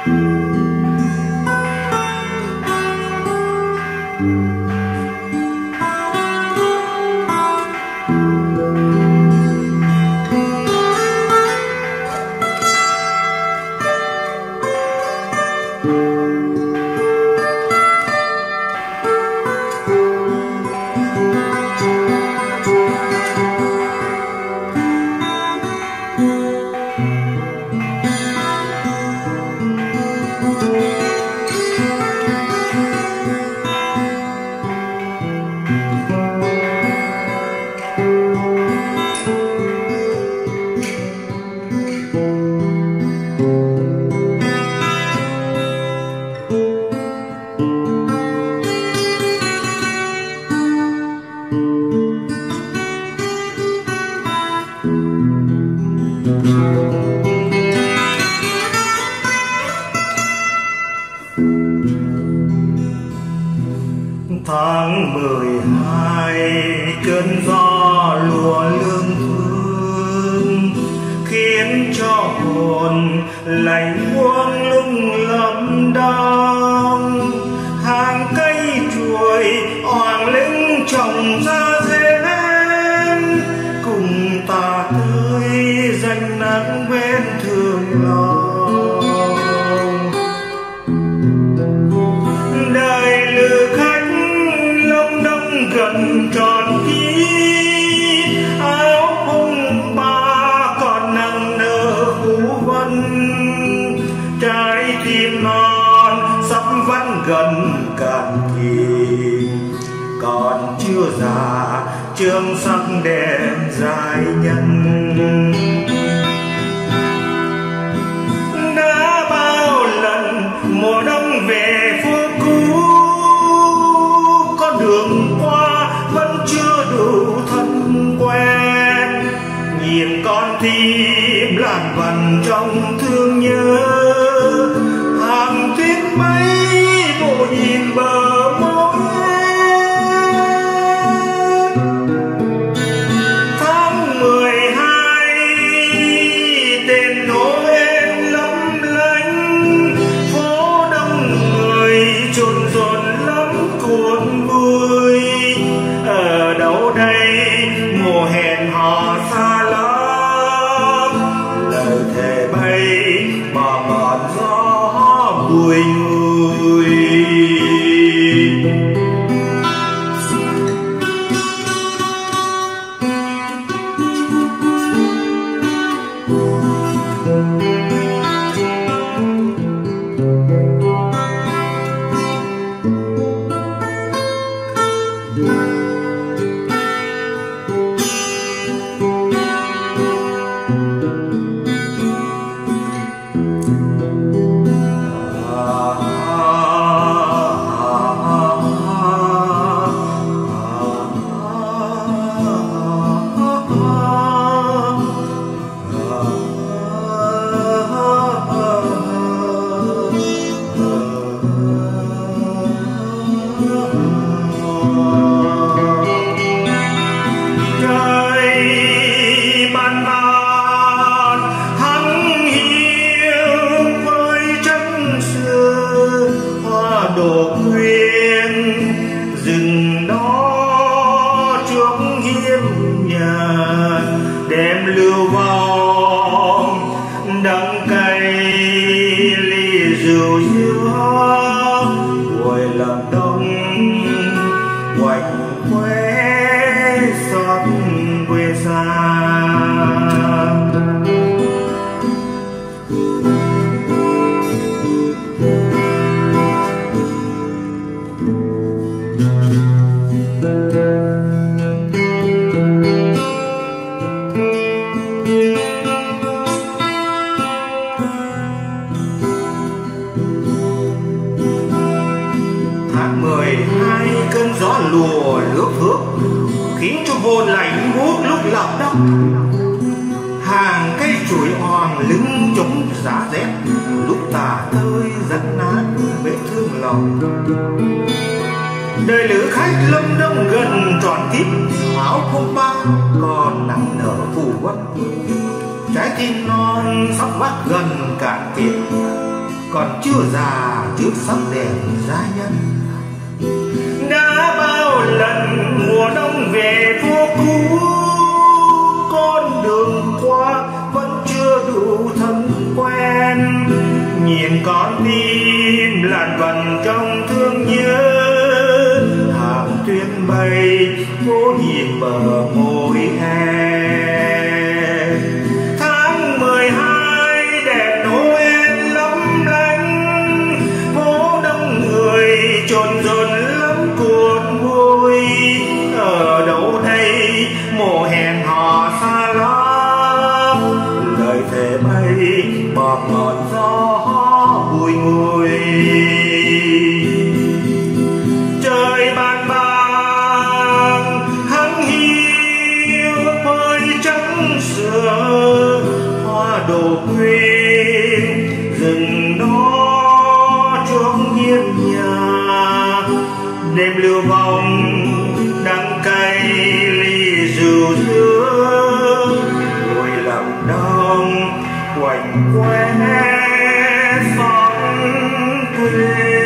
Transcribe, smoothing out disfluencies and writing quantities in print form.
Tháng 12 cơn gió lùa lương phương khiến cho hồn lạnh buông lung lắm đau. Hàng cây chuối oàng lưng trồng ra rén cùng ta tươi danh nắng bên thương lòng. Đời lữ khách gần tròn kín áo hồng ba còn nặng nở phù vân. Trái tim non sắp vẫn gần cạn kìm còn chưa già chương sắc đẹp dài nhân. Đã bao lần mùa đông về phố cũ đường qua vẫn chưa đủ thân quen. Nhìn con tim làn vần trong thương nhớ hàng tuyết mấy bộ nhìn bờ môi. Tháng 12 đèn Noel lấp lánh phố đông người chồn rộn lắm cuốn vui. Ở đâu đây mùa hẹn hò xa lắm lời thề bay mà ngọn gió bùi ngùi. Đổ quyên rừng đó trước hiên nhà đem lưu vong đắng cay ly rượu dứa buổi làm đông quạnh quê xót quê xa. Tháng 12 cơn gió lùa lướt thước khiến cho hồn lạnh buốt lúc lợp đất. Hàng cây chuối oàng lưng chống giá rét lúc tà tơi rách nát vết thương lòng. Đời lữ khách lâm đông gần tròn kíp áo không ba còn nặng nở phù vân. Trái tim non sắp vắt gần cạn kiệt còn chưa già trước sắc đèn gia nhân. Đã bao lần mùa đông về phố cũ, con đường qua vẫn chưa đủ thân quen. Nhìn con tim làn vần trong thương nhớ, hàng tuyết bay phố nhìn bờ môi em. Tháng 12 đèn Noel lấp lánh, phố đông người chồn dồn lắm cuộn vui. Ở đâu đây mùa hẹn hò xa lắm, lời thề bay bọt ngọt gió bùi ngùi. Trời bạt bàng hắng hiu phơi trắng sương, hoa đổ quyên rừng đó chuông hiên nhà. Đêm lưu vong đắng cay ly rượu dứa, ngồi làm đông quạnh quẽ xót quê.